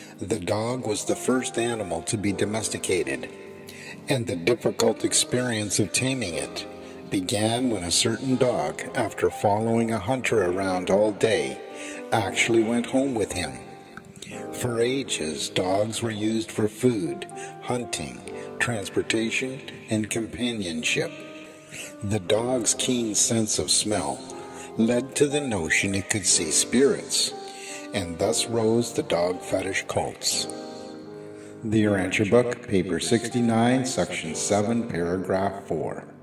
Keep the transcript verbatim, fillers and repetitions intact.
The dog was the first animal to be domesticated, and the difficult experience of taming it began when a certain dog, after following a hunter around all day, actually went home with him. For ages, dogs were used for food, hunting, transportation, and companionship. The dog's keen sense of smell led to the notion it could see spirits, and thus rose the dog fetish cults. The URANTIA book, paper sixty-nine, section seven, paragraph four.